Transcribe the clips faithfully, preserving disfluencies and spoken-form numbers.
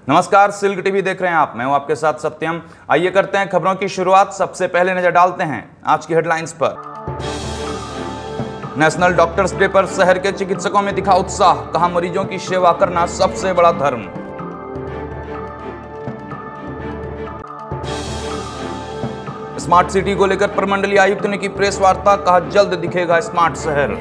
नमस्कार, silk TV देख रहे हैं आप। मैं हूं आपके साथ सत्यम। आइए करते हैं खबरों की शुरुआत। सबसे पहले नजर डालते हैं आज की हेडलाइंस पर। नेशनल डॉक्टर्स डे पर शहर के चिकित्सकों में दिखा उत्साह, कहा मरीजों की सेवा करना सबसे बड़ा धर्म। स्मार्ट सिटी को लेकर प्रमंडलीय आयुक्त ने की प्रेस वार्ता, कहा जल्द दिखेगा स्मार्ट शहर।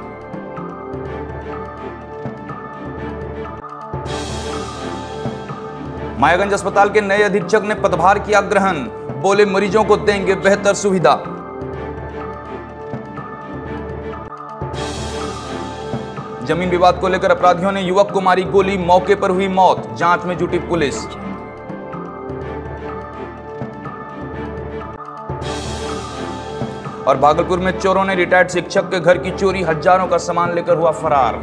मायागंज अस्पताल के नए अधीक्षक ने पदभार किया ग्रहण, बोले मरीजों को देंगे बेहतर सुविधा। जमीन विवाद को लेकर अपराधियों ने युवक को मारी गोली, मौके पर हुई मौत, जांच में जुटी पुलिस। और भागलपुर में चोरों ने रिटायर्ड शिक्षक के घर की चोरी, हजारों का सामान लेकर हुआ फरार।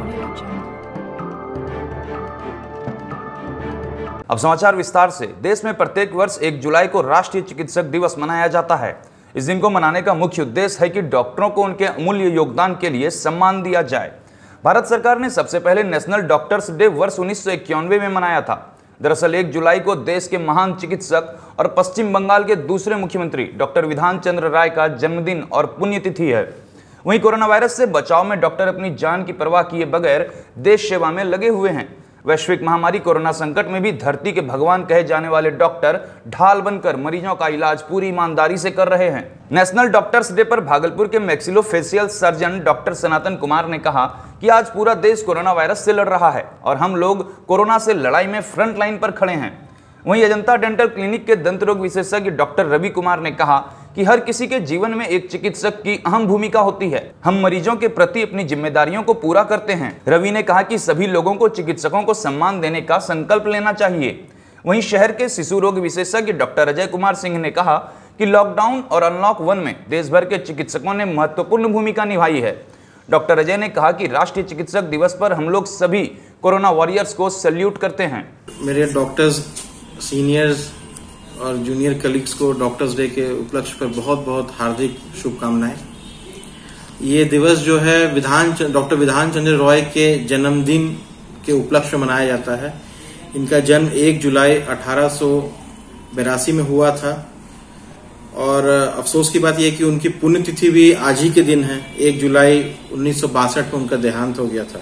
अब समाचार विस्तार से। देश में प्रत्येक वर्ष एक जुलाई को राष्ट्रीय चिकित्सक दिवस मनाया जाता है। इस दिन को मनाने का मुख्य उद्देश्य है कि डॉक्टरों को उनके अमूल्य योगदान के लिए सम्मान दिया जाए। भारत सरकार ने सबसे पहले नेशनल डॉक्टर्स डे वर्ष उन्नीस सौ इक्यानवे में मनाया था। दरअसल एक जुलाई को देश के महान चिकित्सक और पश्चिम बंगाल के दूसरे मुख्यमंत्री डॉक्टर विधान चंद्र राय का जन्मदिन और पुण्यतिथि है। वहीं कोरोना वायरस से बचाव में डॉक्टर अपनी जान की परवाह किए बगैर देश सेवा में लगे हुए हैं। वैश्विक महामारी कोरोना संकट में भी धरती के भगवान कहे जाने वाले डॉक्टर ढाल बनकर मरीजों का इलाज पूरी ईमानदारी से कर रहे हैं। नेशनल डॉक्टर्स डे पर भागलपुर के maxillofacial surgeon doctor Sanatan Kumar ने कहा कि आज पूरा देश कोरोना वायरस से लड़ रहा है और हम लोग कोरोना से लड़ाई में फ्रंट लाइन पर खड़े हैं। वहीं अजंता डेंटल क्लिनिक के दंत रोग विशेषज्ञ डॉक्टर रवि कुमार ने कहा कि हर किसी के जीवन में एक चिकित्सक की अहम भूमिका होती है। हम मरीजों के प्रति अपनी जिम्मेदारियों को पूरा करते हैं। रवि ने कहा कि सभी लोगों को चिकित्सकों को सम्मान देने का संकल्प लेना चाहिए। वहीं शहर के शिशु रोग विशेषज्ञ डॉक्टर अजय कुमार सिंह ने कहा कि लॉकडाउन और अनलॉक वन में देश भर के चिकित्सकों ने महत्वपूर्ण भूमिका निभाई है। डॉक्टर अजय ने कहा कि राष्ट्रीय चिकित्सक दिवस पर हम लोग सभी कोरोना वॉरियर्स को सैल्यूट करते हैं। मेरे डॉक्टर्स, सीनियर्स और जूनियर कलीग्स को डॉक्टर्स डे के उपलक्ष्य पर बहुत बहुत हार्दिक शुभकामनाएं। ये दिवस जो है विधान डॉक्टर विधान चंद्र रॉय के जन्मदिन के उपलक्ष्य में मनाया जाता है। इनका जन्म एक जुलाई अठारह सौ बिरासी में हुआ था और अफसोस की बात यह कि उनकी पुण्यतिथि भी आज ही के दिन है। एक जुलाई उन्नीस सौ बासठ में उनका देहांत हो गया था।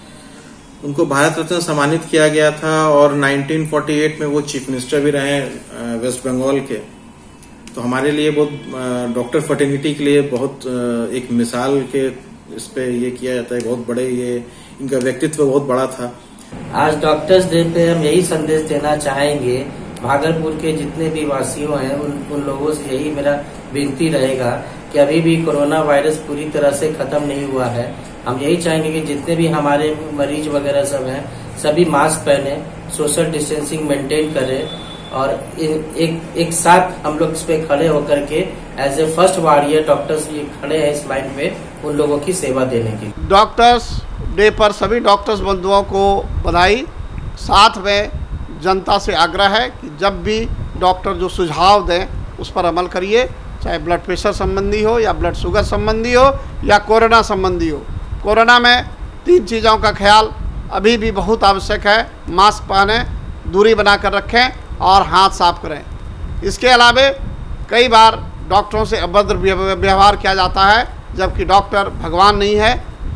उनको भारत रत्न सम्मानित किया गया था और उन्नीस सौ अड़तालीस में वो चीफ मिनिस्टर भी रहे वेस्ट बंगाल के। तो हमारे लिए बहुत डॉक्टर फर्टिनिटी के लिए बहुत एक मिसाल के इस पे ये किया जाता है। बहुत बड़े ये इनका व्यक्तित्व बहुत बड़ा था। आज डॉक्टर्स डे पे हम यही संदेश देना चाहेंगे भागलपुर के जितने भी वासियों हैं उन उन लोगों से यही मेरा विनती रहेगा कि अभी भी कोरोना वायरस पूरी तरह से खत्म नहीं हुआ है। हम यही चाहेंगे कि जितने भी हमारे मरीज वगैरह सब हैं सभी मास्क पहने, सोशल डिस्टेंसिंग मेंटेन करें और एक एक साथ हम लोग इस पे खड़े होकर के as a first warrior doctors ये खड़े हैं इस लाइन में उन लोगों की सेवा देने की। डॉक्टर्स डे पर सभी डॉक्टर्स बंधुओं को बधाई। साथ में जनता से आग्रह है कि जब भी डॉक्टर जो सुझाव दें उस पर अमल करिए, चाहे ब्लड प्रेशर संबंधी हो या ब्लड शुगर संबंधी हो या कोरोना संबंधी हो। कोरोना में तीन चीज़ों का ख्याल अभी भी बहुत आवश्यक है। मास्क पहने, दूरी बनाकर रखें और हाथ साफ करें। इसके अलावा कई बार डॉक्टरों से अभद्र व्यवहार किया जाता है, जबकि डॉक्टर भगवान नहीं है,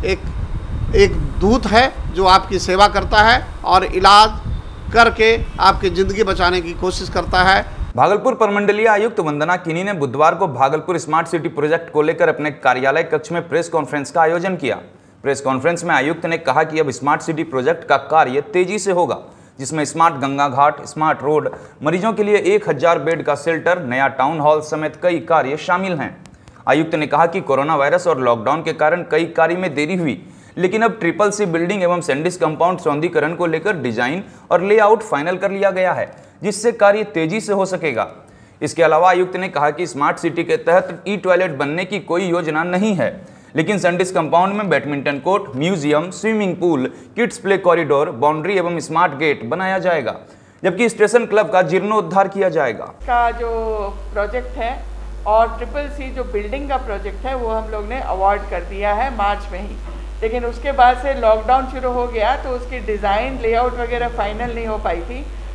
एक एक दूत है जो आपकी सेवा करता है और इलाज करके आपकी ज़िंदगी बचाने की कोशिश करता है। भागलपुर प्रमंडलीय आयुक्त वंदना किनी ने बुधवार को भागलपुर स्मार्ट सिटी प्रोजेक्ट को लेकर अपने कार्यालय कक्ष में प्रेस कॉन्फ्रेंस का आयोजन किया। प्रेस कॉन्फ्रेंस में आयुक्त ने कहा कि अब स्मार्ट सिटी प्रोजेक्ट का कार्य तेजी से होगा, जिसमें smart Ganga ghat, smart road, मरीजों के लिए एक हजार बेड का शेल्टर, नया टाउन हॉल समेत कई कार्य शामिल हैं। आयुक्त ने कहा कि कोरोना वायरस और लॉकडाउन के कारण कई कार्य में देरी हुई, लेकिन अब ट्रिपल सी बिल्डिंग एवं सैंडिस कंपाउंड सौंदर्यीकरण को लेकर डिजाइन और लेआउट फाइनल कर लिया गया है, जिससे कार्य तेजी से हो सकेगा। इसके अलावा आयुक्त ने कहा कि स्मार्ट सिटी के तहत ई टॉयलेट बनने की कोई योजना नहीं है, लेकिन सैंडिस कंपाउंड में badminton court, museum, swimming pool, kids play corridor, boundary एवं स्मार्ट गेट बनाया जाएगा, जबकि स्टेशन क्लब का जीर्णोद्धार किया जाएगा। का जो प्रोजेक्ट है और ट्रिपल सी जो बिल्डिंग का प्रोजेक्ट है वो हम लोग ने अवार्ड कर दिया है मार्च में ही, लेकिन उसके बाद से लॉकडाउन शुरू हो गया तो उसकी डिज़ाइन लेआउट वगैरह फाइनल नहीं हो पाई थी।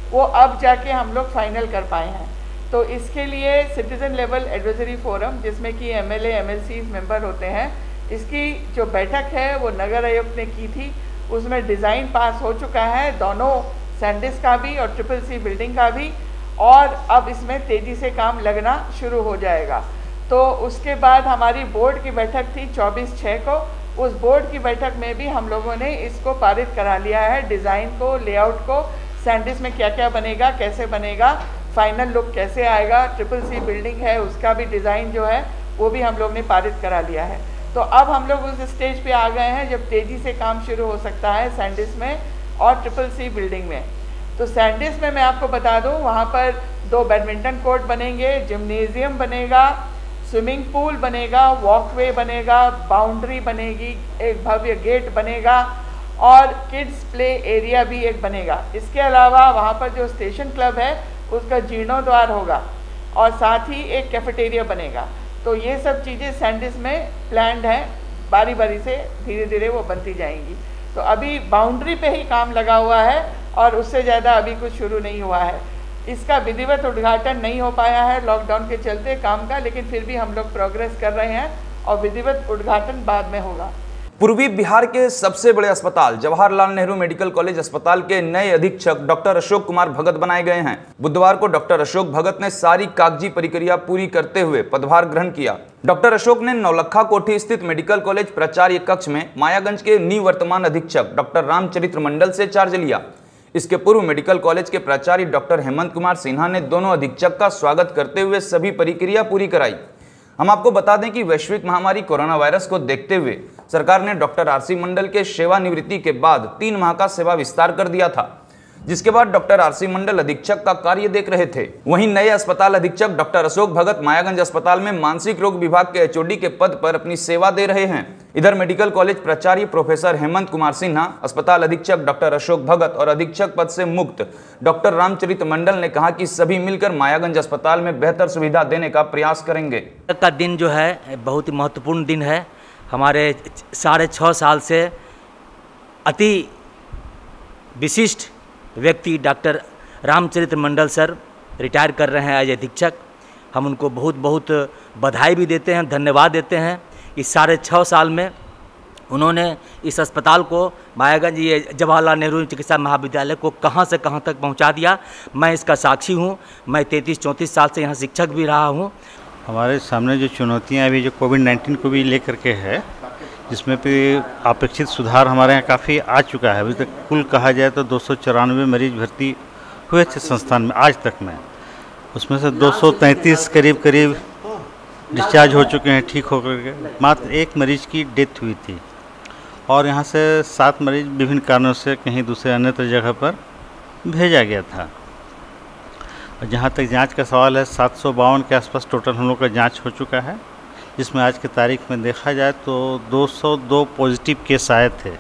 वो अब जाके हम लोग फाइनल कर पाए हैं। तो इसके लिए सिटीज़न लेवल एडवाइजरी फोरम, जिसमें कि एमएलए एमएलसी मेंबर होते हैं, इसकी जो बैठक है वो नगर आयुक्त ने की थी। उसमें डिज़ाइन पास हो चुका है, दोनों सैंडिस का भी और ट्रिपल सी बिल्डिंग का भी, और अब इसमें तेज़ी से काम लगना शुरू हो जाएगा। तो उसके बाद हमारी बोर्ड की बैठक थी चौबीस छः को। उस बोर्ड की बैठक में भी हम लोगों ने इसको पारित करा लिया है, डिज़ाइन को, लेआउट को, सैंडिस में क्या क्या बनेगा, कैसे बनेगा, फाइनल लुक कैसे आएगा, ट्रिपल सी बिल्डिंग है उसका भी डिज़ाइन जो है वो भी हम लोग ने पारित करा लिया है। तो अब हम लोग उस स्टेज पे आ गए हैं जब तेज़ी से काम शुरू हो सकता है सैंडिस में और ट्रिपल सी बिल्डिंग में। तो सैंडिस में मैं आपको बता दूं, वहाँ पर दो बैडमिंटन कोर्ट बनेंगे, जिम्नेजियम बनेगा, स्विमिंग पूल बनेगा, वॉकवे बनेगा, बाउंड्री बनेगी, एक भव्य गेट बनेगा और किड्स प्ले एरिया भी एक बनेगा। इसके अलावा वहाँ पर जो स्टेशन क्लब है उसका जीर्णोद्वार होगा और साथ ही एक कैफेटेरिया बनेगा। तो ये सब चीज़ें सैंडिस में प्लान्ड हैं, बारी बारी से धीरे धीरे वो बनती जाएंगी। तो अभी बाउंड्री पे ही काम लगा हुआ है और उससे ज़्यादा अभी कुछ शुरू नहीं हुआ है। इसका विधिवत उद्घाटन नहीं हो पाया है लॉकडाउन के चलते काम का, लेकिन फिर भी हम लोग प्रोग्रेस कर रहे हैं और विधिवत उद्घाटन बाद में होगा। पूर्वी बिहार के सबसे बड़े अस्पताल जवाहरलाल नेहरू मेडिकल कॉलेज अस्पताल के नए अधीक्षक डॉक्टर अशोक कुमार भगत बनाए गए हैं। बुधवार को डॉक्टर अशोक भगत ने सारी कागजी प्रक्रिया पूरी करते हुए पदभार ग्रहण किया। डॉक्टर अशोक ने नौलखा कोठी स्थित मेडिकल कॉलेज प्राचार्य कक्ष में मायागंज के निवर्तमान अधीक्षक डॉक्टर रामचरित्र मंडल से चार्ज लिया। इसके पूर्व मेडिकल कॉलेज के प्राचार्य डॉक्टर हेमंत कुमार सिन्हा ने दोनों अधीक्षक का स्वागत करते हुए सभी प्रक्रिया पूरी कराई। हम आपको बता दें कि वैश्विक महामारी कोरोना वायरस को देखते हुए सरकार ने डॉक्टर आरसी मंडल के सेवानिवृत्ति के बाद तीन माह का सेवा विस्तार कर दिया था, जिसके बाद डॉक्टर आरसी मंडल अधीक्षक का कार्य देख रहे थे। वहीं नए अस्पताल अधीक्षक डॉक्टर अशोक भगत मायागंज अस्पताल में मानसिक रोग विभाग के एचओडी के पद पर अपनी सेवा दे रहे हैं। इधर मेडिकल कॉलेज प्राचार्य प्रोफेसर हेमंत कुमार सिन्हा, अस्पताल अधीक्षक डॉक्टर अशोक भगत और अधीक्षक पद से मुक्त डॉक्टर रामचरित्र मंडल ने कहा कि सभी मिलकर मायागंज अस्पताल में बेहतर सुविधा देने का प्रयास करेंगे। का दिन जो है बहुत ही महत्वपूर्ण दिन है। हमारे साढ़े छः साल से अति विशिष्ट व्यक्ति doctor Ramcharitra Mandal sir retire कर रहे हैं एज अधीक्षक। हम उनको बहुत बहुत बधाई भी देते हैं, धन्यवाद देते हैं। इस साढ़े छः साल में उन्होंने इस अस्पताल को मायागंज ये जवाहरलाल नेहरू चिकित्सा महाविद्यालय को कहां से कहां तक पहुंचा दिया, मैं इसका साक्षी हूं। मैं तैंतीस चौंतीस साल से यहां शिक्षक भी रहा हूं। हमारे सामने जो चुनौतियां अभी जो कोविड नाइन्टीन को भी लेकर के है, जिसमें भी अपेक्षित सुधार हमारे यहाँ काफ़ी आ चुका है। अभी तक कुल कहा जाए तो दो सौ चौरानवे मरीज भर्ती हुए थे संस्थान में आज तक में, उसमें से दो सौ तैंतीस करीब करीब डिस्चार्ज हो चुके हैं ठीक होकर के। मात्र एक मरीज की डेथ हुई थी और यहाँ से सात मरीज विभिन्न कारणों से कहीं दूसरे अन्यत्र जगह पर भेजा गया था। और जहाँ तक जांच का सवाल है, सात सौ बावन के आसपास टोटल हम लोग का जांच हो चुका है, जिसमें आज की तारीख में देखा जाए तो दो सौ दो पॉजिटिव केस आए थे।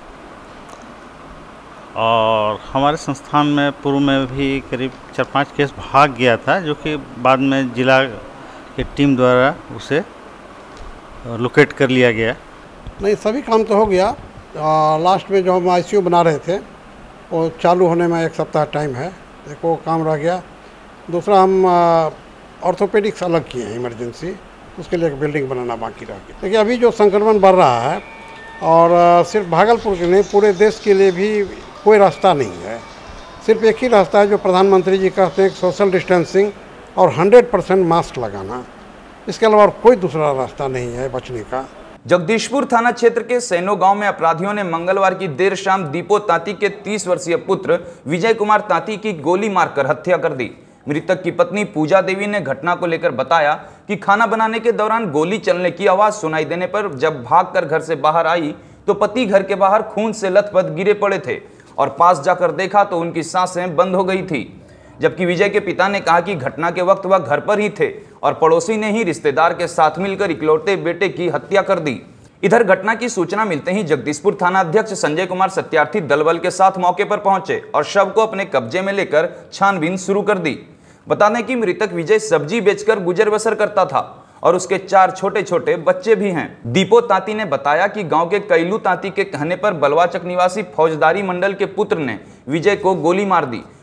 और हमारे संस्थान में पूर्व में भी करीब चार पांच केस भाग गया था, जो कि बाद में जिला की टीम द्वारा उसे लोकेट कर लिया गया। नहीं, सभी काम तो हो गया। आ, लास्ट में जो हम आईसीयू बना रहे थे वो चालू होने में एक सप्ताह टाइम है, एक वो काम रह गया। दूसरा हम ऑर्थोपेडिक्स अलग किए हैं इमरजेंसी, उसके लिए एक बिल्डिंग बनाना बाकी रह गया। देखिए अभी जो संक्रमण बढ़ रहा है और सिर्फ भागलपुर के नहीं पूरे देश के लिए भी कोई रास्ता नहीं है। सिर्फ एक ही रास्ता है जो प्रधानमंत्री जी कहते हैं, सोशल डिस्टेंसिंग और हंड्रेड परसेंट मास्क लगाना। इसके अलावा कोई दूसरा रास्ता नहीं है बचने का। जगदीशपुर थाना क्षेत्र के सैनो गांव में अपराधियों ने मंगलवार की देर शाम दीपो तांती के तीस वर्षीय पुत्र विजय कुमार तांती की गोली मारकर हत्या कर दी। मृतक की पत्नी पूजा देवी ने घटना को लेकर बताया कि खाना बनाने के दौरान गोली चलने की आवाज सुनाई देने पर जब भागकर घर से बाहर आई तो पति घर के बाहर खून से लथपथ गिरे पड़े थे और पास जाकर देखा तो उनकी सांसें बंद हो गई थी। जबकि विजय के पिता ने कहा कि घटना के वक्त वह घर पर ही थे और पड़ोसी ने ही रिश्तेदार के साथ मिलकर इकलौते बेटे की हत्या कर दी। इधर घटना की सूचना मिलते ही जगदीशपुर थाना अध्यक्ष संजय कुमार सत्यार्थी दलबल के साथ मौके पर पहुंचे और शव को अपने कब्जे में लेकर छानबीन शुरू कर दी। बता दें कि मृतक विजय सब्जी बेचकर गुजर बसर करता था और उसके चार छोटे छोटे बच्चे भी हैं। दीपो तांती ने बताया कि गांव के कैलू तांती के कहने पर बलवाचक निवासी फौजदारी मंडल के पुत्र ने विजय को गोली मार दी।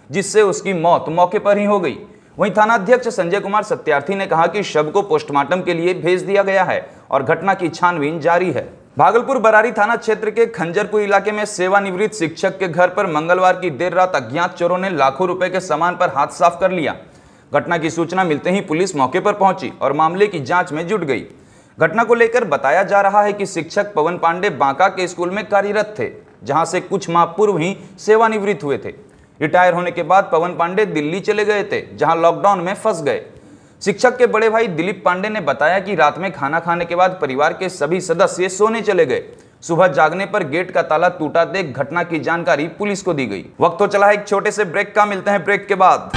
जिससे उसकी मौत मौके पर ही हो गई। वहीं थानाध्यक्ष संजय कुमार सत्यार्थी ने कहा कि शव को पोस्टमार्टम के लिए भेज दिया गया है और घटना की छानबीन जारी है। भागलपुर बरारी थाना क्षेत्र के खंजरपुर इलाके में सेवानिवृत्त शिक्षक के घर पर मंगलवार की देर रात अज्ञात चोरों ने लाखों रुपए के सामान पर हाथ साफ कर लिया। घटना की सूचना मिलते ही पुलिस मौके पर पहुंची और मामले की जांच में जुट गई। घटना को लेकर बताया जा रहा है कि शिक्षक पवन पांडे बांका के स्कूल में कार्यरत थे, जहां से कुछ माह पूर्व ही सेवानिवृत्त हुए थे। रिटायर होने के बाद पवन पांडे दिल्ली चले गए थे, जहां लॉकडाउन में फंस गए। शिक्षक के बड़े भाई दिलीप पांडे ने बताया कि रात में खाना खाने के बाद परिवार के सभी सदस्य सोने चले गए। सुबह जागने पर गेट का ताला टूटा देख घटना की जानकारी पुलिस को दी गई। वक्त तो चला है एक छोटे से ब्रेक का, मिलते हैं ब्रेक के बाद।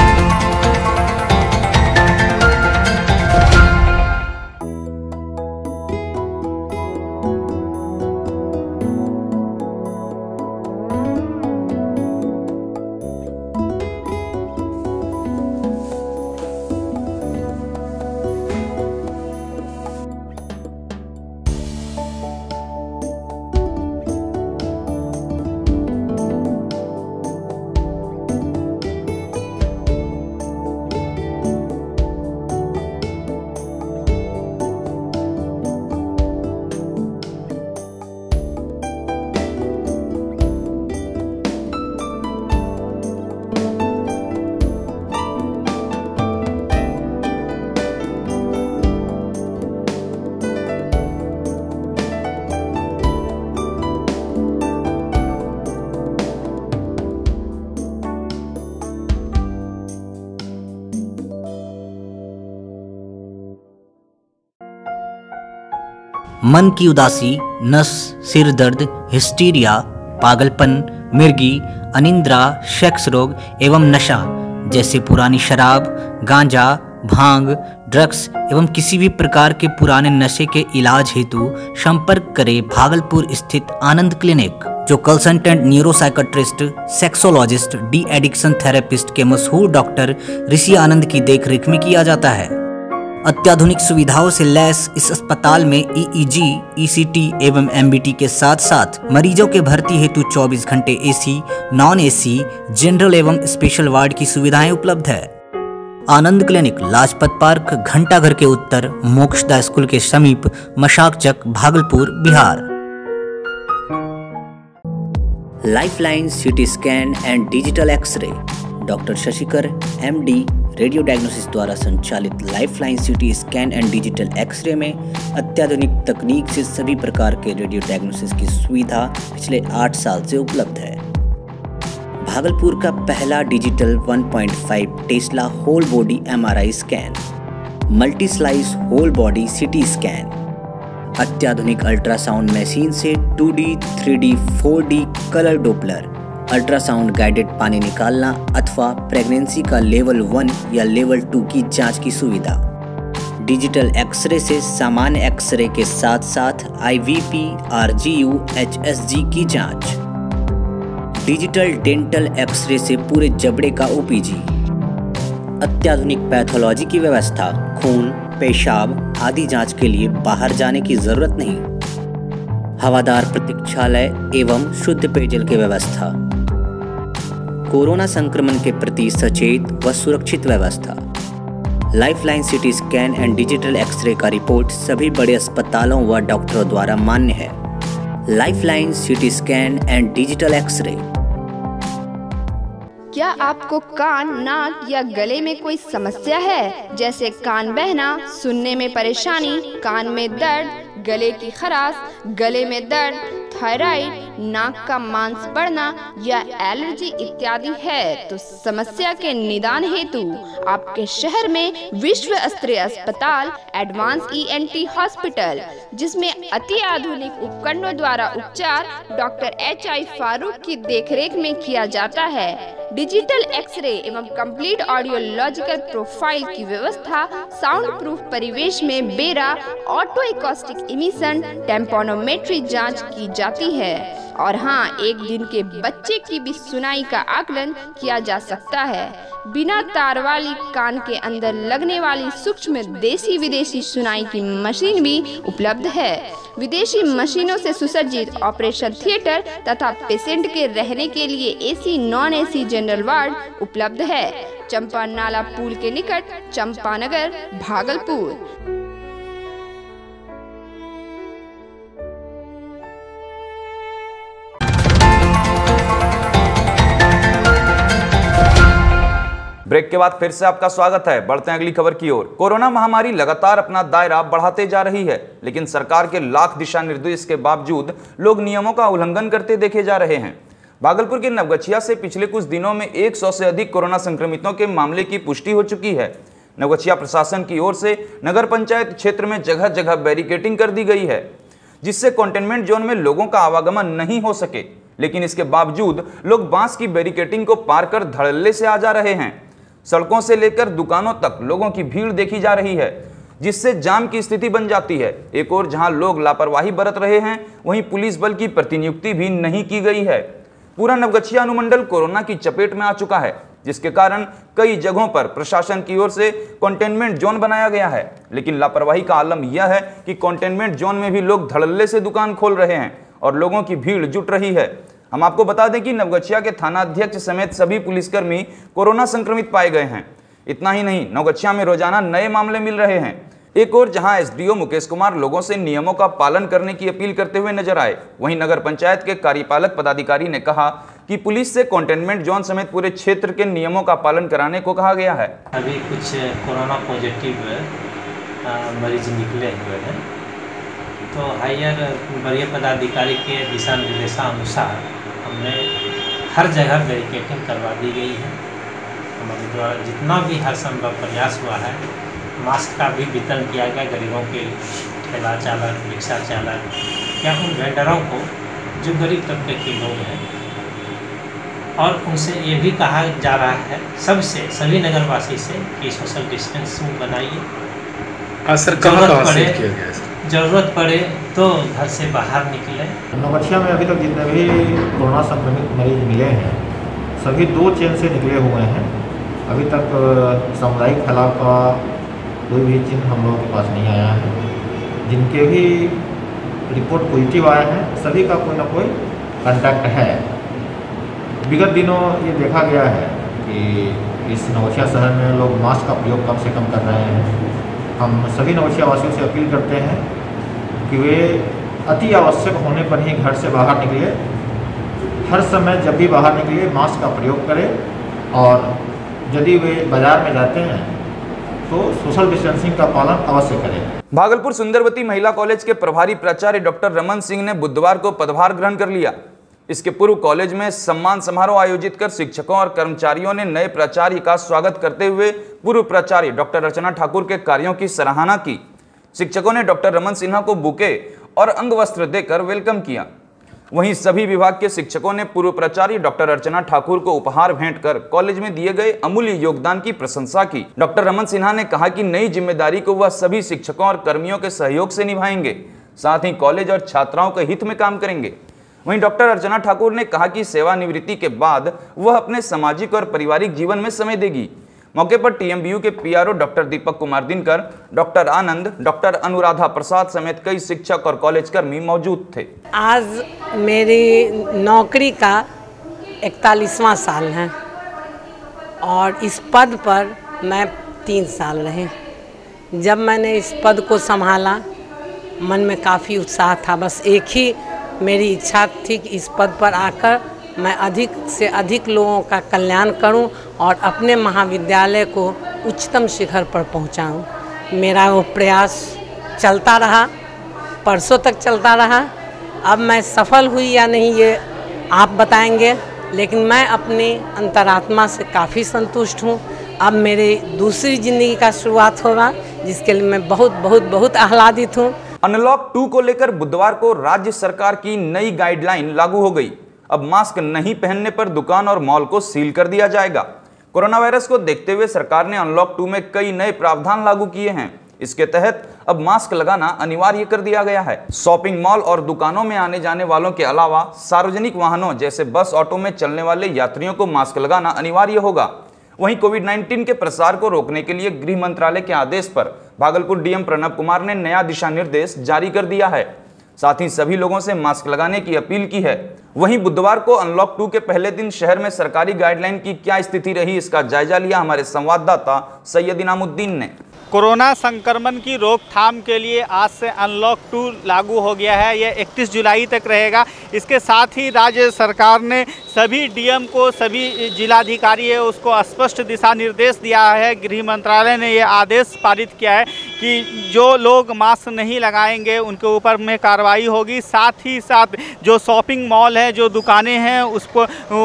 मन की उदासी, नस, सिर दर्द, हिस्टीरिया, पागलपन, मिर्गी, अनिंद्रा, सेक्स रोग एवं नशा जैसे पुरानी शराब, गांजा, भांग, ड्रग्स एवं किसी भी प्रकार के पुराने नशे के इलाज हेतु संपर्क करें भागलपुर स्थित आनंद क्लिनिक, जो consultant neuropsychiatrist, sexologist, de addiction therapist के मशहूर डॉक्टर ऋषि आनंद की देखरेख में किया जाता है। अत्याधुनिक सुविधाओं से लैस इस अस्पताल में E E G, E C T एवं एम बी टी के साथ साथ मरीजों के भर्ती हेतु चौबीस घंटे A C, non A C, general एवं स्पेशल वार्ड की सुविधाएं उपलब्ध है। आनंद क्लिनिक लाजपत पार्क, घंटाघर के उत्तर, मोक्षदा स्कूल के समीप, Mashakchak, Bhagalpur, Bihar. Lifeline CT scan and digital x-ray, doctor Shashikar M D radio diagnosis द्वारा संचालित lifeline CT scan and digital x ray में अत्याधुनिक तकनीक से सभी प्रकार के रेडियो डायग्नोसिस की सुविधा पिछले आठ साल से उपलब्ध है। भागलपुर का पहला digital one point five tesla whole body M R I scan, multi slice whole body CT scan, अत्याधुनिक अल्ट्रासाउंड मशीन से two D, three D, four D colour doppler, ultrasound guided पानी निकालना अथवा प्रेगनेंसी का लेवल वन या level two की जांच की सुविधा, डिजिटल एक्सरे से सामान्य एक्सरे के साथ साथ I V P, R G U, H S G की जांच, डिजिटल डेंटल एक्सरे से पूरे जबड़े का ओ पी जी, अत्याधुनिक पैथोलॉजी की व्यवस्था, खून, पेशाब आदि जांच के लिए बाहर जाने की जरूरत नहीं, हवादार प्रतीक्षालय एवं शुद्ध पेयजल की व्यवस्था, कोरोना संक्रमण के प्रति सचेत व सुरक्षित व्यवस्था। Lifeline CT scan and digital x-ray का रिपोर्ट सभी बड़े अस्पतालों व डॉक्टरों द्वारा मान्य है। Lifeline CT scan and digital x-ray. क्या आपको कान, नाक या गले में कोई समस्या है, जैसे कान बहना, सुनने में परेशानी, कान में दर्द, गले की खराश, गले में दर्द, थायराइड, नाक का मांस बढ़ना या एलर्जी इत्यादि है, तो समस्या के निदान हेतु आपके शहर में विश्व स्तरीय अस्पताल advance E N T hospital, जिसमें अति आधुनिक उपकरणों द्वारा उपचार डॉक्टर एच आई फारूक की देखरेख में किया जाता है। डिजिटल एक्सरे एवं कंप्लीट ऑडियोलॉजिकल प्रोफाइल की व्यवस्था, साउंड प्रूफ परिवेश में बेरा, ऑटो एकॉस्टिक इमिशन, टेम्पोनोमेट्री जांच की जाती है। और हाँ, एक दिन के बच्चे की भी सुनाई का आकलन किया जा सकता है। बिना तार वाली कान के अंदर लगने वाली सूक्ष्म देसी विदेशी सुनाई की मशीन भी उपलब्ध है। विदेशी मशीनों से सुसज्जित ऑपरेशन थिएटर तथा पेशेंट के रहने के लिए AC non AC general ward उपलब्ध है। चंपा नाला पुल के निकट, चंपानगर, भागलपुर। ब्रेक के बाद फिर से आपका स्वागत है। बढ़ते हैं अगली खबर की ओर। कोरोना महामारी लगातार अपना दायरा बढ़ाते जा रही है, लेकिन सरकार के लाख दिशा निर्देश के बावजूद लोग नियमों का उल्लंघन करते देखे जा रहे हैं। भागलपुर के नवगछिया से पिछले कुछ दिनों में सौ से अधिक कोरोना संक्रमितों के मामले की पुष्टि हो चुकी है। नवगछिया प्रशासन की ओर से नगर पंचायत क्षेत्र में जगह जगह बैरिकेडिंग कर दी गई है, जिससे कंटेनमेंट जोन में लोगों का आवागमन नहीं हो सके, लेकिन इसके बावजूद लोग बांस की बैरिकेडिंग को पार कर धड़ल्ले से आ जा रहे हैं। सड़कों से लेकर दुकानों तक लोगों की भीड़ देखी जा रही है, जिससे जाम की स्थिति बन जाती है। एक और जहां लोग लापरवाही बरत रहे हैं, वहीं पुलिस बल की प्रतिनियुक्ति भी नहीं की गई है। पूरा नवगछिया अनुमंडल कोरोना की चपेट में आ चुका है, जिसके कारण कई जगहों पर प्रशासन की ओर से कंटेनमेंट जोन बनाया गया है, लेकिन लापरवाही का आलम यह है कि कंटेनमेंट जोन में भी लोग धड़ल्ले से दुकान खोल रहे हैं और लोगों की भीड़ जुट रही है। हम आपको बता दें कि नवगछिया के थाना अध्यक्ष समेत सभी पुलिसकर्मी कोरोना संक्रमित पाए गए हैं। इतना ही नहीं, नवगछिया में रोजाना नए मामले मिल रहे हैं। एक और जहां एसडीओ मुकेश कुमार लोगों से नियमों का पालन करने की अपील करते हुए नजर आए, वहीं नगर पंचायत के कार्यपालक पदाधिकारी ने कहा कि पुलिस से कंटेनमेंट जोन समेत पूरे क्षेत्र के नियमों का पालन कराने को कहा गया है। अभी कुछ कोरोना पॉजिटिव मरीज निकले हुए हैं, तो हायर वरीय पदाधिकारी के दिशा निर्देशानुसार हमने हर जगह बैरिकेडिंग करवा दी गई है। हमारे द्वारा जितना भी हर संभव प्रयास हुआ है, मास्क का भी वितरण किया गया गरीबों के, ठेला चालक, रिक्शा चालक या उन वेंडरों को जो गरीब तबके के लोग हैं, और उनसे ये भी कहा जा रहा है सबसे, सभी नगरवासी से कि सोशल डिस्टेंसिंग बनाइए। सर कहाँ कहाँ से किया गया है? जरूरत पड़े तो घर से बाहर निकले। नवगछिया में अभी तक जितने भी कोरोना संक्रमित मरीज मिले हैं, सभी दो चेन से निकले हुए हैं। अभी तक सामुदायिक फैलाव का कोई भी चिन्ह हम लोगों के पास नहीं आया है। जिनके भी रिपोर्ट पॉजिटिव आए हैं, सभी का कोई ना कोई कांटेक्ट है। विगत दिनों ये देखा गया है कि इस नवगछिया शहर में लोग मास्क का प्रयोग कम से कम कर रहे हैं। हम सभी नवगछिया वासियों से अपील करते हैं कि वे अति आवश्यक होने पर ही घर से बाहर निकलिए। हर समय जब भी बाहर निकलिए मास्क का प्रयोग करें, और यदि वे बाजार में जाते हैं तो सोशल डिस्टेंसिंग का पालन अवश्य करें। भागलपुर सुंदरवती महिला कॉलेज के प्रभारी प्राचार्य डॉक्टर रमन सिंह ने बुधवार को पदभार ग्रहण कर लिया। इसके पूर्व कॉलेज में सम्मान समारोह आयोजित कर शिक्षकों और कर्मचारियों ने नए प्राचार्य का स्वागत करते हुए पूर्व प्राचार्य डॉक्टर अर्चना ठाकुर के कार्यों की सराहना की। शिक्षकों ने डॉक्टर रमन सिन्हा को बुके और अंग वस्त्र देकर वेलकम किया। वहीं सभी विभाग के शिक्षकों ने पूर्व प्राचार्य डॉक्टर अर्चना ठाकुर को उपहार भेंट कर कॉलेज में दिए गए अमूल्य योगदान की प्रशंसा की। डॉक्टर रमन सिन्हा ने कहा कि नई जिम्मेदारी को वह सभी शिक्षकों और कर्मियों के सहयोग से निभाएंगे, साथ ही कॉलेज और छात्राओं के हित में काम करेंगे। वहीं डॉक्टर अर्चना ठाकुर ने कहा कि सेवानिवृत्ति के बाद वह अपने सामाजिक और पारिवारिक जीवन में समय देगी। मौके पर टीएमबीयू के PRO doctor Deepak Kumar Dinkar, doctor Anand, doctor Anuradha Prasad समेत कई शिक्षक और कॉलेज कर्मी मौजूद थे। आज मेरी नौकरी का इकतालीसवां साल है और इस पद पर मैं तीन साल रही। जब मैंने इस पद को संभाला, मन में काफ़ी उत्साह था। बस एक ही मेरी इच्छा थी कि इस पद पर आकर मैं अधिक से अधिक लोगों का कल्याण करूं और अपने महाविद्यालय को उच्चतम शिखर पर पहुंचाऊं। मेरा वो प्रयास चलता रहा, परसों तक चलता रहा। अब मैं सफल हुई या नहीं ये आप बताएंगे, लेकिन मैं अपनी अंतरात्मा से काफ़ी संतुष्ट हूं। अब मेरी दूसरी ज़िंदगी का शुरुआत होगा, जिसके लिए मैं बहुत बहुत बहुत आह्लादित हूं। अनलॉक टू को लेकर बुधवार को राज्य सरकार की नई गाइडलाइन लागू हो गई। अब मास्क नहीं पहनने पर दुकान और मॉल को सील कर दिया जाएगा। कोरोना वायरस को देखते हुए सरकार ने अनलॉक टू में कई नए प्रावधान लागू किए हैं। इसके तहत अब मास्क लगाना अनिवार्य कर दिया गया है। शॉपिंग मॉल और दुकानों में आने जाने वालों के अलावा सार्वजनिक वाहनों जैसे बस, ऑटो में चलने वाले यात्रियों को मास्क लगाना अनिवार्य होगा। वहीं कोविड नाइन्टीन के प्रसार को रोकने के लिए गृह मंत्रालय के आदेश पर भागलपुर डीएम प्रणब कुमार ने नया दिशा निर्देश जारी कर दिया है। साथ ही सभी लोगों से मास्क लगाने की अपील की है। वहीं बुधवार को अनलॉक टू के पहले दिन शहर में सरकारी गाइडलाइन की क्या स्थिति रही, इसका जायजा लिया हमारे संवाददाता सैयद इनामुद्दीन ने। कोरोना संक्रमण की रोकथाम के लिए आज से अनलॉक टू लागू हो गया है। यह इकतीस जुलाई तक रहेगा। इसके साथ ही राज्य सरकार ने सभी डीएम को, सभी जिलाधिकारी है उसको स्पष्ट दिशा निर्देश दिया है। गृह मंत्रालय ने यह आदेश पारित किया है कि जो लोग मास्क नहीं लगाएंगे उनके ऊपर में कार्रवाई होगी। साथ ही साथ जो शॉपिंग मॉल है, जो दुकानें हैं, उसको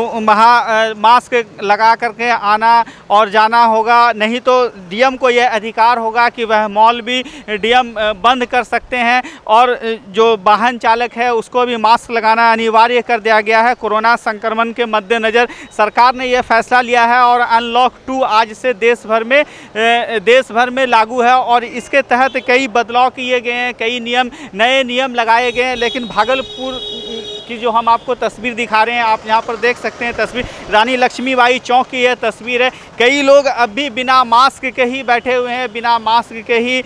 वहाँ मास्क लगा करके आना और जाना होगा। नहीं तो डीएम को यह अधिकार होगा कि वह मॉल भी डीएम बंद कर सकते हैं। और जो वाहन चालक है उसको भी मास्क लगाना अनिवार्य कर दिया गया है। कोरोना संक्रमण के मद्देनज़र सरकार ने यह फैसला लिया है और अनलॉक टू आज से देश भर में देश भर में लागू है। और इसके तहत कई बदलाव किए गए हैं, कई नियम नए नियम लगाए गए हैं। लेकिन भागलपुर की जो हम आपको तस्वीर दिखा रहे हैं, आप यहाँ पर देख सकते हैं तस्वीर, रानी लक्ष्मीबाई चौक की यह तस्वीर है। कई लोग अब भी बिना मास्क के ही बैठे हुए हैं, बिना मास्क के ही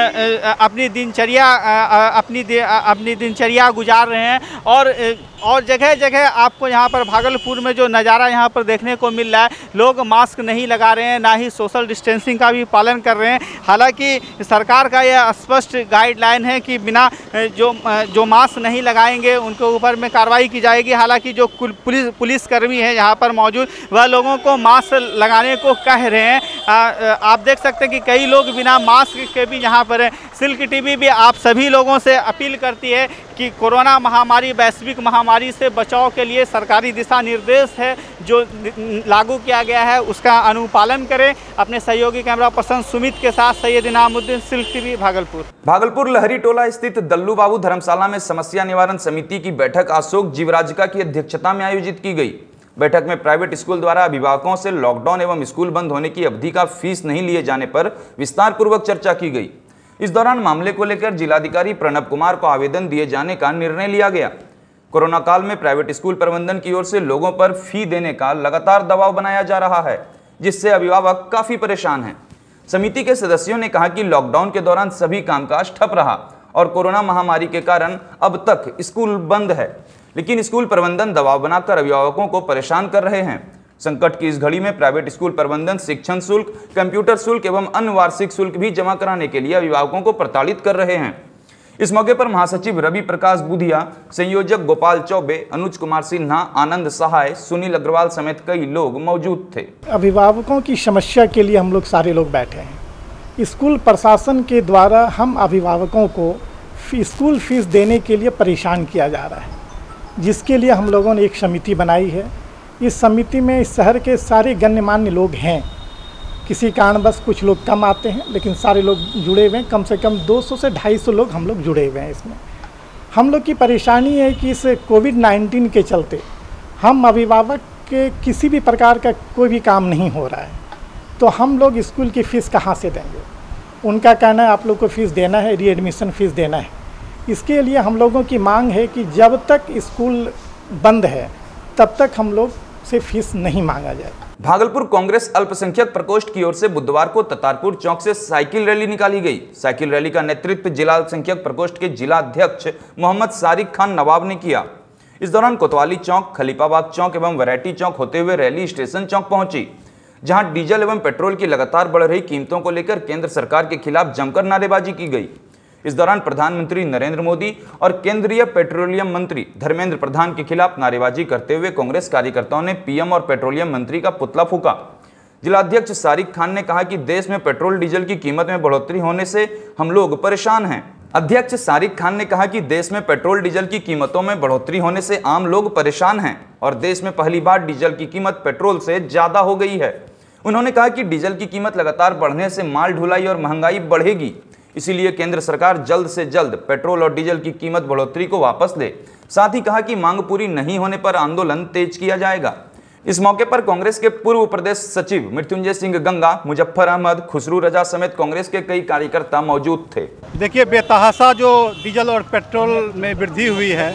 अपनी दिनचर्या अपनी अपनी दिनचर्या गुजार रहे हैं। और और जगह जगह आपको यहाँ पर भागलपुर में जो नज़ारा यहाँ पर देखने को मिल रहा है, लोग मास्क नहीं लगा रहे हैं, ना ही सोशल डिस्टेंसिंग का भी पालन कर रहे हैं। हालांकि सरकार का यह स्पष्ट गाइडलाइन है कि बिना जो जो मास्क नहीं लगाएंगे उनके ऊपर में कार्रवाई की जाएगी। हालांकि जो पुलिस पुलिसकर्मी है यहाँ पर मौजूद, वह लोगों को मास्क लगाने को कह रहे हैं। आ, आप देख सकते हैं कि कई लोग बिना मास्क के भी यहाँ पर हैं। सिल्क टीवी भी आप सभी लोगों से अपील करती है कि कोरोना महामारी, वैश्विक महामारी से बचाव के लिए सरकारी दिशा निर्देश है जो लागू किया गया है, उसका अनुपालन करें। अपने सहयोगी कैमरा पर्सन सुमित के साथ सैयद इनामुद्दीन, सिल्क टीवी, भागलपुर। भागलपुर लहरी टोला स्थित दल्लू बाबू धर्मशाला में समस्या निवारण समिति की बैठक अशोक जीवराजिका की अध्यक्षता में आयोजित की गई। बैठक में प्राइवेट स्कूल द्वारा अभिभावकों से लॉकडाउन एवं स्कूल बंद होने की अवधि का फीस नहीं लिए जाने पर विस्तार पूर्वक चर्चा की गई। इस दौरान मामले को लेकर जिलाधिकारी प्रणब कुमार को आवेदन दिए जाने का निर्णय लिया गया। कोरोना काल में प्राइवेट स्कूल प्रबंधन की ओर से लोगों पर फी देने का लगातार दबाव बनाया जा रहा है, जिससे अभिभावक काफी परेशान हैं। समिति के सदस्यों ने कहा कि लॉकडाउन के दौरान सभी कामकाज ठप रहा और कोरोना महामारी के कारण अब तक स्कूल बंद है, लेकिन स्कूल प्रबंधन दबाव बनाकर अभिभावकों को परेशान कर रहे हैं। संकट की इस घड़ी में प्राइवेट स्कूल प्रबंधन शिक्षण शुल्क, कंप्यूटर शुल्क एवं अन्य वार्षिक शुल्क भी जमा कराने के लिए अभिभावकों को प्रताड़ित कर रहे हैं। इस मौके पर महासचिव रवि प्रकाश बुधिया, संयोजक गोपाल चौबे, अनुज कुमार सिन्हा, आनंद सहाय, सुनील अग्रवाल समेत कई लोग मौजूद थे। अभिभावकों की समस्या के लिए हम लोग सारे लोग बैठे हैं। स्कूल प्रशासन के द्वारा हम अभिभावकों को स्कूल फीस देने के लिए परेशान किया जा रहा है, जिसके लिए हम लोगों ने एक समिति बनाई है। इस समिति में इस शहर के सारे गण्यमान्य लोग हैं। किसी कारणवश कुछ लोग कम आते हैं, लेकिन सारे लोग जुड़े हुए हैं। कम से कम दो सौ से ढाई सौ लोग हम लोग जुड़े हुए हैं इसमें। हम लोग की परेशानी है कि इस कोविड नाइन्टीन के चलते हम अभिभावक के किसी भी प्रकार का कोई भी काम नहीं हो रहा है, तो हम लोग स्कूल की फ़ीस कहाँ से देंगे। उनका कहना है आप लोग को फ़ीस देना है, रीएडमिशन फ़ीस देना है। इसके लिए हम लोगों की मांग है कि जब तक स्कूल बंद है तब तक हम लोग से फीस नहीं मांगा जाए। भागलपुर कांग्रेस अल्पसंख्यक प्रकोष्ठ की ओर से बुधवार को ततारपुर चौक से साइकिल रैली निकाली गई। साइकिल रैली का नेतृत्व जिला अल्पसंख्यक प्रकोष्ठ के जिला अध्यक्ष मोहम्मद सारिक खान नवाब ने किया। इस दौरान कोतवाली चौक, खलीफाबाद चौक एवं वैरायटी चौक होते हुए रैली स्टेशन चौक पहुंची, जहां डीजल एवं पेट्रोल की लगातार बढ़ रही कीमतों को लेकर केंद्र सरकार के खिलाफ जमकर नारेबाजी की गई। इस दौरान प्रधानमंत्री नरेंद्र मोदी और केंद्रीय पेट्रोलियम मंत्री धर्मेंद्र प्रधान के खिलाफ नारेबाजी करते हुए कांग्रेस कार्यकर्ताओं ने पीएम और पेट्रोलियम मंत्री का पुतला फूंका। जिलाध्यक्ष सारिक खान ने कहा कि देश में पेट्रोल डीजल की कीमत में बढ़ोतरी होने से हम लोग परेशान हैं। अध्यक्ष सारिक खान ने कहा कि देश में पेट्रोल डीजल की कीमतों में बढ़ोतरी होने से आम लोग परेशान हैं और देश में पहली बार डीजल की कीमत पेट्रोल से ज्यादा हो गई है। उन्होंने कहा कि डीजल की कीमत लगातार बढ़ने से माल ढुलाई और महंगाई बढ़ेगी, इसीलिए केंद्र सरकार जल्द से जल्द पेट्रोल और डीजल की कीमत बढ़ोतरी को वापस ले। साथ ही कहा कि मांग पूरी नहीं होने पर आंदोलन तेज किया जाएगा। इस मौके पर कांग्रेस के पूर्व प्रदेश सचिव मृत्युंजय सिंह गंगा, मुजफ्फर अहमद, खुसरू रजा समेत कांग्रेस के कई कार्यकर्ता मौजूद थे। देखिए, बेतहाशा जो डीजल और पेट्रोल में वृद्धि हुई है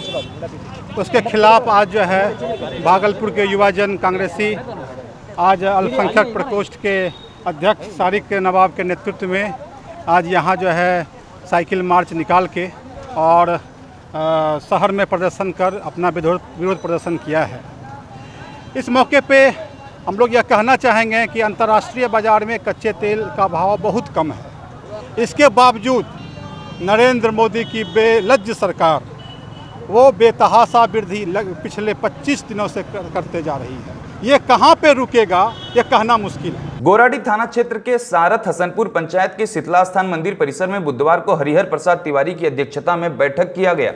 उसके खिलाफ आज जो है भागलपुर के युवा जन कांग्रेसी आज अल्पसंख्यक प्रकोष्ठ के अध्यक्ष सारिक के नवाब के नेतृत्व में आज यहाँ जो है साइकिल मार्च निकाल के और शहर में प्रदर्शन कर अपना विरोध विरोध प्रदर्शन किया है। इस मौके पे हम लोग यह कहना चाहेंगे कि अंतर्राष्ट्रीय बाज़ार में कच्चे तेल का भाव बहुत कम है। इसके बावजूद नरेंद्र मोदी की बेलज्ज सरकार वो बेतहाशा वृद्धि पिछले पच्चीस दिनों से कर, करते जा रही है। ये कहाँ पे रुकेगा ये कहना मुश्किल है। गोराडी थाना क्षेत्र के सारथ हसनपुर पंचायत के शीतला स्थान मंदिर परिसर में बुधवार को हरिहर प्रसाद तिवारी की अध्यक्षता में बैठक किया गया।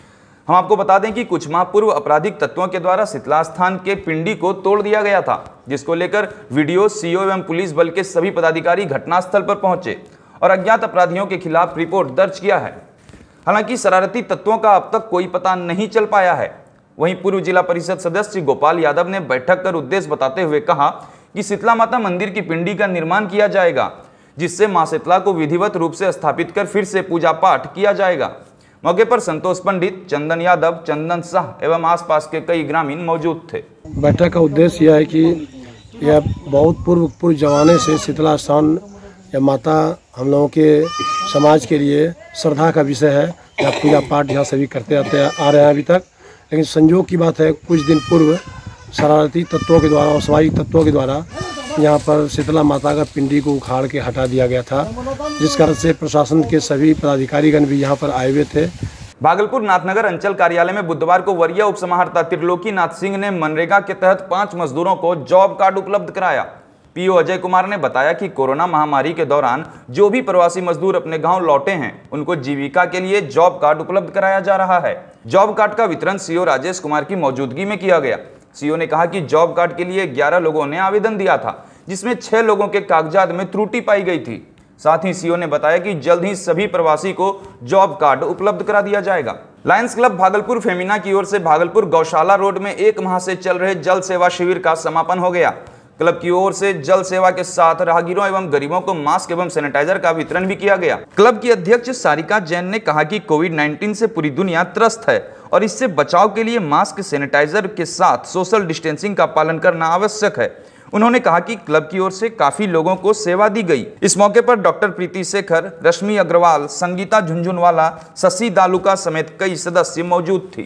हम आपको बता दें कि कुछ माह पूर्व आपराधिक तत्वों के द्वारा शीतला स्थान के पिंडी को तोड़ दिया गया था, जिसको लेकर वीडियो, सीओ एवं पुलिस बल के सभी पदाधिकारी घटनास्थल पर पहुंचे और अज्ञात अपराधियों के खिलाफ रिपोर्ट दर्ज किया है। हालांकि शरारती तत्वों का अब तक कोई पता नहीं चल पाया है। वहीं पूर्व जिला परिषद सदस्य गोपाल यादव ने बैठक कर उद्देश्य बताते हुए कहा कि शीतला माता मंदिर की पिंडी का निर्माण किया जाएगा, जिससे मां शीतला को विधिवत रूप से स्थापित कर फिर से पूजा पाठ किया जाएगा। मौके पर संतोष पंडित, चंदन यादव, चंदन शाह एवं आसपास के कई ग्रामीण मौजूद थे। बैठक का उद्देश्य यह है कि यह बहुत पूर्व पूर्व जमाने से शीतला स्थान या माता हम लोगों के समाज के लिए श्रद्धा का विषय है। यहाँ पूजा पाठ यहाँ सभी करते आते आ रहे हैं अभी तक, लेकिन संयोग की बात है कुछ दिन पूर्व शरारती तत्वों के द्वारा, असामाजिक तत्वों के द्वारा यहाँ पर शीतला माता का पिंडी को उखाड़ के हटा दिया गया था, जिस कारण से प्रशासन के सभी पदाधिकारीगण भी यहाँ पर आए हुए थे। भागलपुर नाथनगर अंचल कार्यालय में बुधवार को वरीय उपसमाहर्ता त्रिलोकी नाथ सिंह ने मनरेगा के तहत पांच मजदूरों को जॉब कार्ड उपलब्ध कराया। पीओ अजय कुमार ने बताया कि कोरोना महामारी के दौरान जो भी प्रवासी मजदूर अपने गांव लौटे हैं, उनको जीविका के लिए जॉब कार्ड उपलब्ध कराया जा रहा है। जॉब कार्ड का वितरण सीओ राजेश कुमार की मौजूदगी में किया गया। सीओ ने कहा कि जॉब कार्ड के लिए ग्यारह लोगों ने आवेदन दिया था, जिसमें छह लोगों के कागजात में त्रुटि पाई गई थी। साथ ही सीओ ने बताया कि जल्द ही सभी प्रवासी को जॉब कार्ड उपलब्ध करा दिया जाएगा। लायंस क्लब भागलपुर फेमिना की ओर से भागलपुर गौशाला रोड में एक माह से चल रहे जल सेवा शिविर का समापन हो गया। क्लब की ओर से जल सेवा के साथ राहगीरों एवं गरीबों को मास्क एवं सैनिटाइजर का वितरण भी किया गया। क्लब की अध्यक्ष सारिका जैन ने कहा कि कोविड नाइन्टीन से पूरी दुनिया त्रस्त है और इससे बचाव के लिए मास्क, सैनिटाइजर के साथ सोशल डिस्टेंसिंग का पालन करना आवश्यक है। उन्होंने कहा कि क्लब की ओर से काफी लोगों को सेवा दी गई। इस मौके पर डॉक्टर प्रीति शेखर, रश्मि अग्रवाल, संगीता झुंझुनवाला, शशि दालुका समेत कई सदस्य मौजूद थी।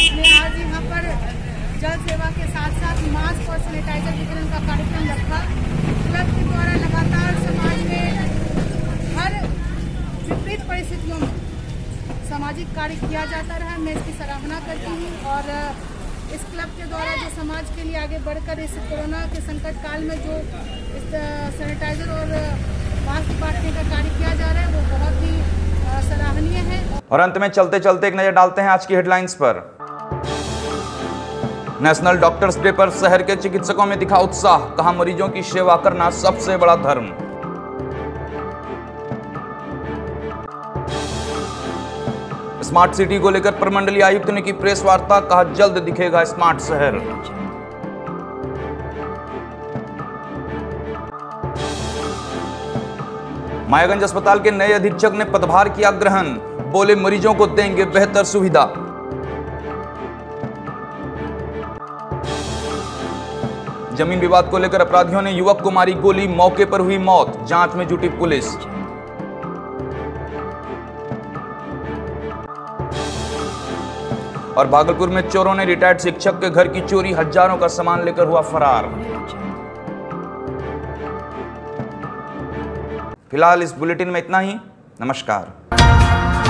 आज यहाँ पर जल सेवा के साथ साथ मास्क और सैनिटाइजर वितरण का कार्यक्रम रखा। क्लब के द्वारा लगातार समाज में हर विपरीत परिस्थितियों में सामाजिक कार्य किया जाता रहा। मैं इसकी सराहना करती हूँ और इस क्लब के द्वारा जो समाज के लिए आगे बढ़कर इस कोरोना के संकट काल में जो इस सैनिटाइजर और मास्क बांटने का कार्य किया जा रहा है वो बहुत ही सराहनीय है। और अंत में चलते चलते एक नजर डालते हैं आज की हेडलाइंस पर। नेशनल डॉक्टर्स डे पर शहर के चिकित्सकों में दिखा उत्साह, कहा मरीजों की सेवा करना सबसे बड़ा धर्म। स्मार्ट सिटी को लेकर प्रमंडलीय आयुक्त ने की प्रेस वार्ता, कहा जल्द दिखेगा स्मार्ट शहर। मायागंज अस्पताल के नए अधीक्षक ने पदभार किया ग्रहण, बोले मरीजों को देंगे बेहतर सुविधा। जमीन विवाद को लेकर अपराधियों ने युवक को मारी गोली, मौके पर हुई मौत, जांच में जुटी पुलिस। और भागलपुर में चोरों ने रिटायर्ड शिक्षक के घर की चोरी, हजारों का सामान लेकर हुआ फरार। फिलहाल इस बुलेटिन में इतना ही। नमस्कार।